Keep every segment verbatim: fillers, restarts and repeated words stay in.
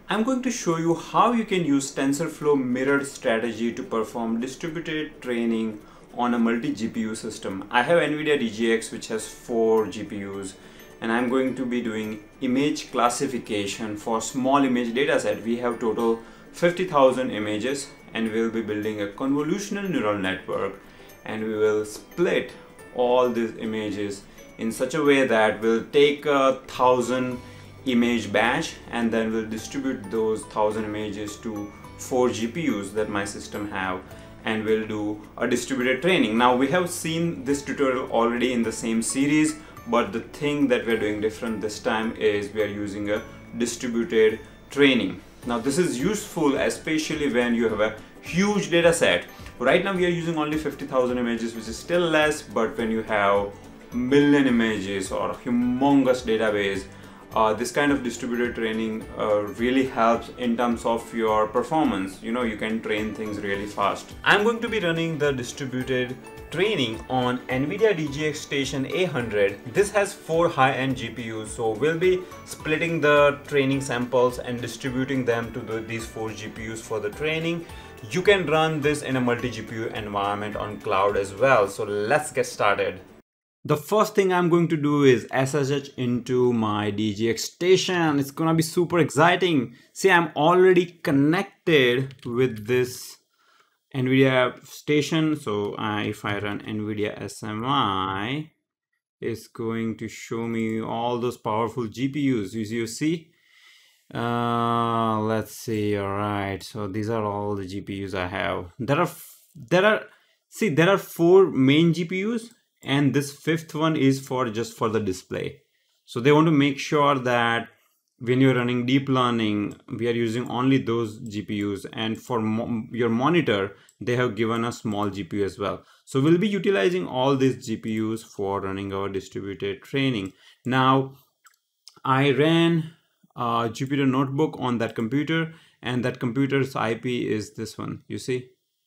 I'm going to show you how you can use TensorFlow mirrored strategy to perform distributed training on a multi-G P U system. I have NVIDIA D G X which has four G P Us, and I'm going to be doing image classification for small image dataset. We have total fifty thousand images, and we'll be building a convolutional neural network, and we will split all these images in such a way that we'll take a thousand image batch and then we'll distribute those thousand images to four G P Us that my system have, and we'll do a distributed training. Now we have seen this tutorial already in the same series, but the thing that we're doing different this time is we are using a distributed training. Now this is useful especially when you have a huge data set. Right now we are using only fifty thousand images, which is still less, but when you have million images or humongous database, Uh, this kind of distributed training uh, really helps in terms of your performance. You know, you can train things really fast. I'm going to be running the distributed training on NVIDIA D G X Station A one hundred. This has four high-end G P Us, so we'll be splitting the training samples and distributing them to the, these four G P Us for the training. You can run this in a multi-G P U environment on cloud as well. So let's get started. The first thing I'm going to do is S S H into my D G X Station. It's gonna be super exciting. See, I'm already connected with this NVIDIA station. So uh, if I run NVIDIA S M I, it's going to show me all those powerful G P Us. You see, you see? Uh, let's see. All right. So these are all the G P Us I have. There are, there are, see, there are four main G P Us, and this fifth one is for just for the display. So they want to make sure that when you're running deep learning, we are using only those G P Us, and for mo your monitor they have given a small G P U as well. So we'll be utilizing all these G P Us for running our distributed training. Now I ran a Jupyter Notebook on that computer, and that computer's I P is this one, you see,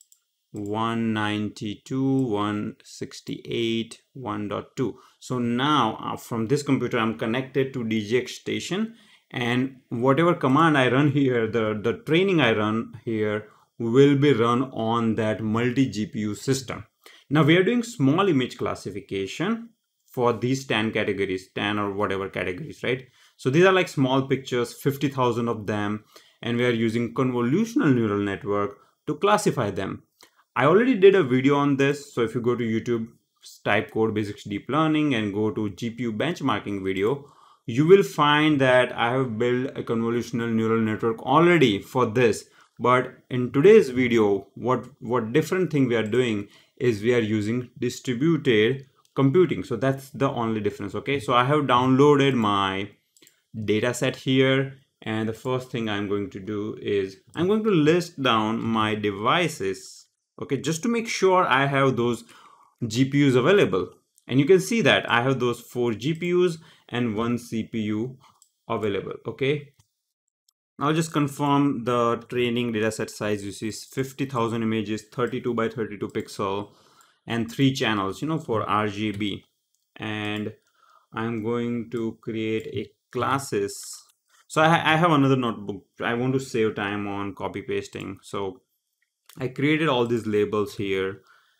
one ninety-two dot one sixty-eight dot one dot two. So now uh, from this computer I'm connected to D G X Station, and whatever command I run here, the the training I run here will be run on that multi G P U system. Now we are doing small image classification for these ten categories, ten or whatever categories, right? So these are like small pictures, fifty thousand of them, and we are using convolutional neural network to classify them. I already did a video on this, so if you go to YouTube, type Code Basics Deep Learning and go to G P U benchmarking video, you will find that I have built a convolutional neural network already for this. But in today's video, what, what different thing we are doing is we are using distributed computing. So that's the only difference, okay? So I have downloaded my data set here, and the first thing I'm going to do is I'm going to list down my devices, okay, just to make sure I have those G P Us available. And you can see that I have those four G P Us and one C P U available, okay? Now just confirm the training dataset size. You see fifty thousand images, thirty-two by thirty-two pixel, and three channels, you know, for R G B. And I'm going to create a classes. So I, I have another notebook. I want to save time on copy pasting. So I created all these labels here,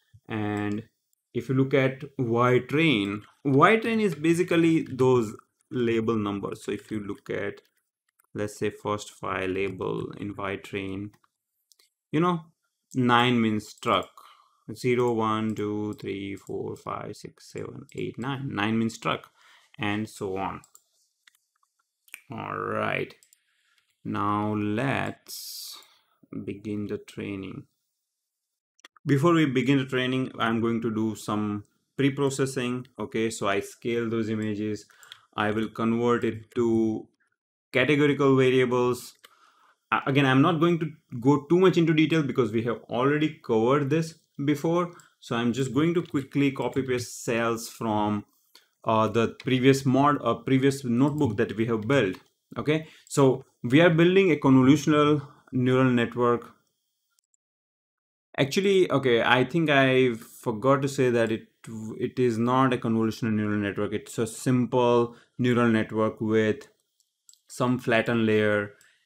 and if you look at Y-train, Y-train is basically those label numbers. So if you look at, let's say, first file label in Y-train, you know, nine means truck, zero, one, two, three, four, five, six, seven, eight, nine. nine means truck, and so on. All right, now let's begin the training. Before we begin the training, I'm going to do some pre-processing. Okay, so I scale those images. I will convert it to categorical variables. Again, I'm not going to go too much into detail because we have already covered this before. So I'm just going to quickly copy paste cells from uh, the previous mod, uh, previous notebook that we have built. Okay, so we are building a convolutional neural network. Actually, okay, I think I forgot to say that it it is not a convolutional neural network. It's a simple neural network with some flattened layer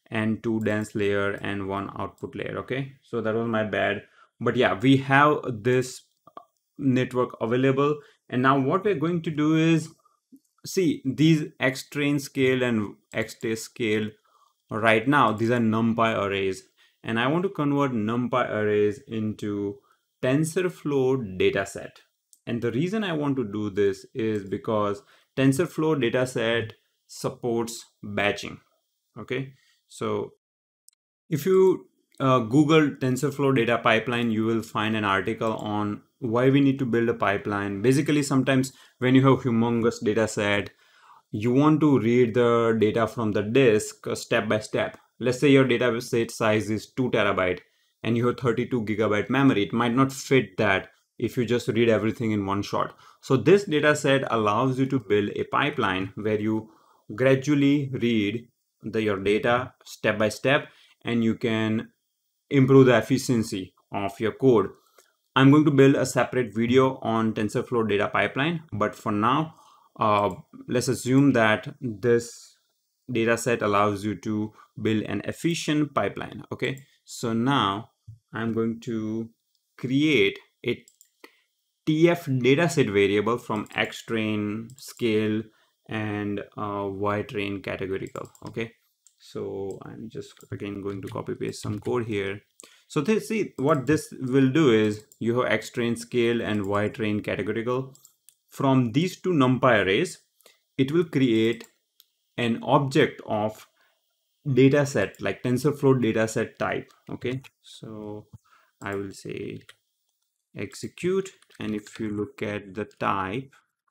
and two dense layer and one output layer. Okay, so that was my bad, but yeah, we have this network available. And now what we're going to do is, see, these xtrain scale and xtest scale, right now these are numpy arrays, and I want to convert numpy arrays into TensorFlow dataset. And the reason I want to do this is because TensorFlow dataset supports batching. Okay, so if you uh, Google TensorFlow data pipeline, you will find an article on why we need to build a pipeline. Basically, sometimes when you have humongous data set, you want to read the data from the disk uh, step by step. Let's say your data set size is two terabyte and you have thirty-two gigabyte memory. It might not fit that if you just read everything in one shot. So this data set allows you to build a pipeline where you gradually read the, your data step by step, and you can improve the efficiency of your code. I'm going to build a separate video on TensorFlow data pipeline, but for now, uh, let's assume that this data set allows you to build an efficient pipeline. Okay, so now I'm going to create a T F dataset variable from xtrain scale and uh, ytrain categorical. Okay, so I'm just again going to copy paste some code here. So this, see, what this will do is you have xtrain scale and ytrain categorical. From these two numpy arrays, it will create an object of dataset like TensorFlow dataset type. Okay, so I will say execute, and if you look at the type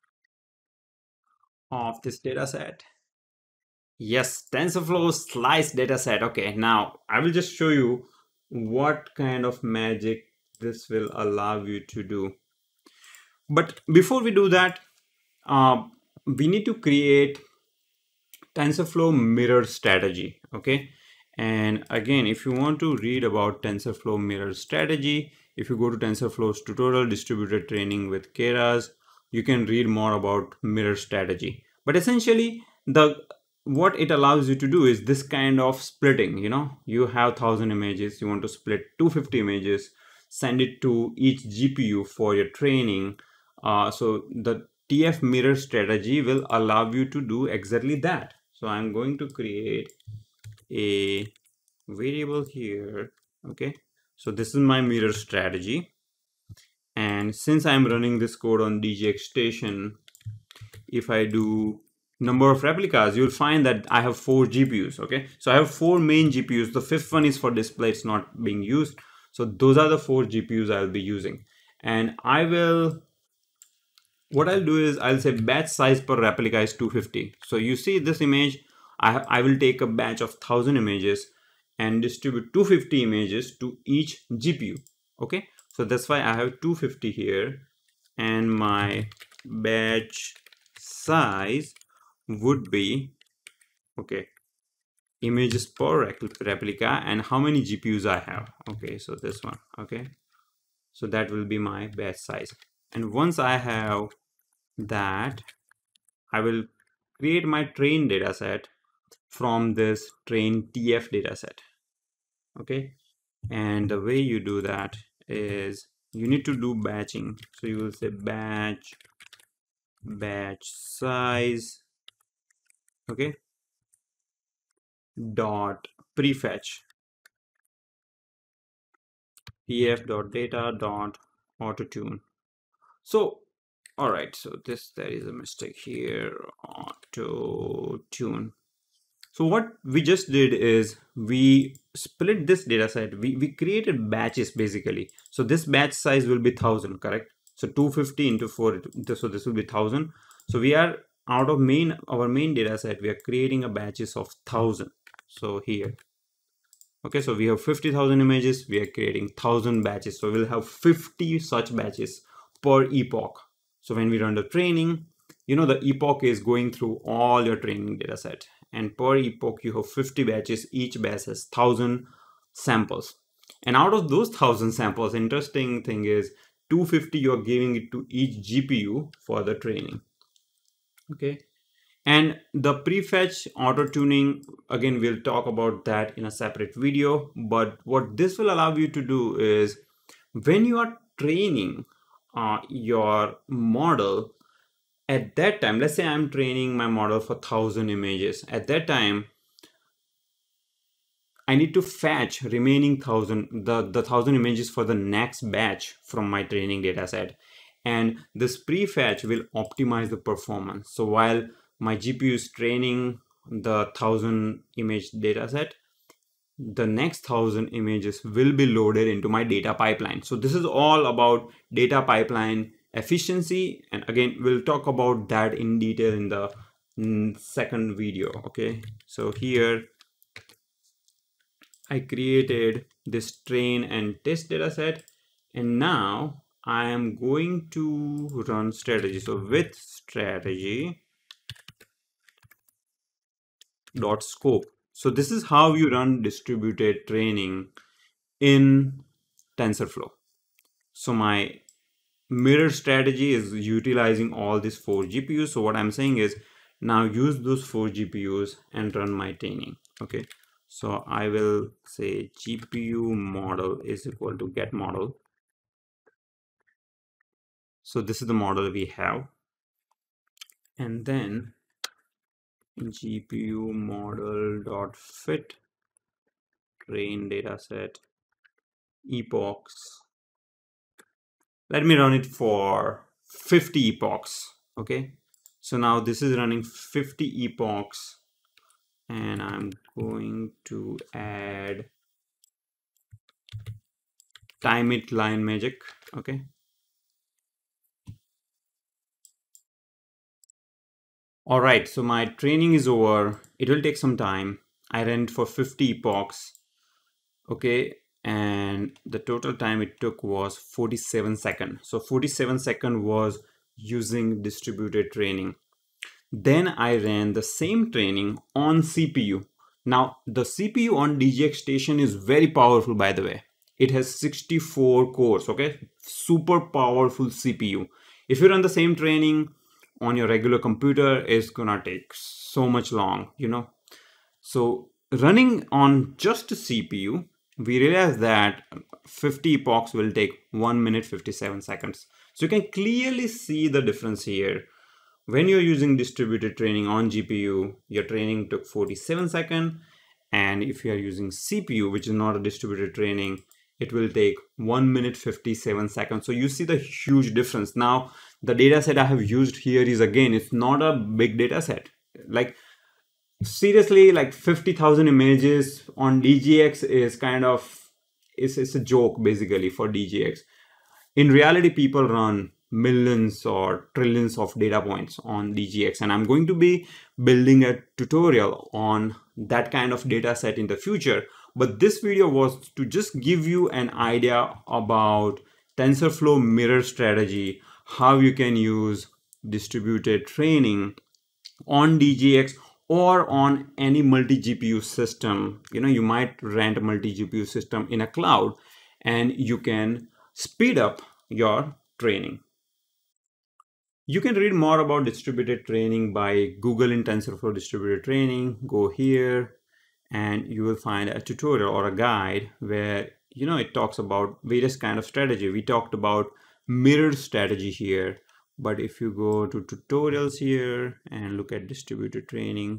of this dataset, yes, TensorFlow slice dataset. Okay, now I will just show you what kind of magic this will allow you to do. But before we do that, uh, we need to create TensorFlow mirror strategy. Okay, and again, if you want to read about TensorFlow mirror strategy, if you go to TensorFlow's tutorial distributed training with Keras, you can read more about mirror strategy. But essentially, the what it allows you to do is this kind of splitting. You know, you have one thousand images, you want to split two hundred fifty images, send it to each G P U for your training. Uh, so the T F mirror strategy will allow you to do exactly that. So I'm going to create a variable here. Okay, so this is my mirror strategy, and since I'm running this code on D G X Station, if I do number of replicas, you'll find that I have four G P Us. Okay, so I have four main G P Us. The fifth one is for display, it's not being used. So those are the four G P Us I'll be using, and I will what I'll do is I'll say batch size per replica is two hundred fifty. So you see this image, I, I will take a batch of one thousand images and distribute two hundred fifty images to each G P U. Okay, so that's why I have two hundred fifty here, and my batch size would be, okay, images per replica and how many G P Us I have. Okay, so this one. Okay, so that will be my batch size. And once I have that, I will create my train dataset from this train T F dataset. Okay, and the way you do that is you need to do batching. So you will say batch batch size, okay, dot prefetch tf.data dot autotune. So all right, so this, there is a mistake here, auto tune. So what we just did is we split this data set. We, we created batches basically. So this batch size will be one thousand, correct? So two hundred fifty into four, so this will be one thousand. So we are out of main, our main data set, we are creating a batches of one thousand. So here, okay, so we have fifty thousand images, we are creating one thousand batches. So we'll have fifty such batches per epoch. So when we run the training, you know, the epoch is going through all your training data set, and per epoch you have fifty batches. Each batch has one thousand samples, and out of those one thousand samples, interesting thing is two hundred fifty you are giving it to each G P U for the training. Okay, And the prefetch auto tuning, again, we'll talk about that in a separate video. But what this will allow you to do is when you are training uh, your model, at that time, let's say I'm training my model for one thousand images. At that time, I need to fetch remaining thousand, the, the thousand images for the next batch from my training data set. And this prefetch will optimize the performance. So while my G P U is training the thousand image data set, the next thousand images will be loaded into my data pipeline. So this is all about data pipeline efficiency. And again, we'll talk about that in detail in the mm, second video. Okay, so here I created this train and test data set, and now I am going to run strategy. So with strategy dot scope. So this is how you run distributed training in TensorFlow. So my mirror strategy is utilizing all these four G P Us. So what I'm saying is now use those four G P Us and run my training. Okay. So I will say G P U model is equal to get model. So this is the model we have. And then G P U model dot fit train dataset epochs. Let me run it for fifty epochs. Okay. So now this is running fifty epochs, and I'm going to add time it line magic. Okay. All right, so my training is over. It will take some time. I ran it for fifty epochs. Okay, and the total time it took was forty-seven seconds. So forty-seven seconds was using distributed training. Then I ran the same training on C P U. Now the C P U on D G X Station is very powerful, by the way. It has sixty-four cores, okay? Super powerful C P U. If you run the same training on your regular computer, it's gonna take so much long, you know? So running on just a C P U, we realized that fifty epochs will take one minute fifty-seven seconds. So you can clearly see the difference here. When you're using distributed training on G P U, your training took forty-seven seconds. And if you are using C P U, which is not a distributed training, it will take one minute fifty-seven seconds. So you see the huge difference. Now, the data set I have used here is, again, it's not a big data set. Like, seriously, like fifty thousand images on D G X is kind of, it's, it's a joke basically for D G X. In reality, people run millions or trillions of data points on D G X, and I'm going to be building a tutorial on that kind of data set in the future. But this video was to just give you an idea about TensorFlow mirror strategy, how you can use distributed training on D G X or on any multi-G P U system. You know, you might rent a multi-G P U system in a cloud, and you can speed up your training. You can read more about distributed training by Googling TensorFlow distributed training. Go here and you will find a tutorial or a guide where, you know, it talks about various kind of strategy. We talked about mirror strategy here, but if you go to tutorials here and look at distributed training,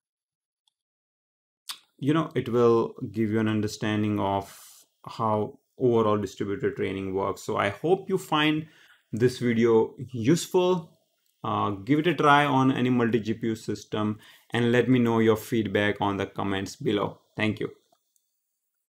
you know, it will give you an understanding of how overall distributed training works. So I hope you find this video useful. Uh, give it a try on any multi-G P U system and let me know your feedback on the comments below. Thank you.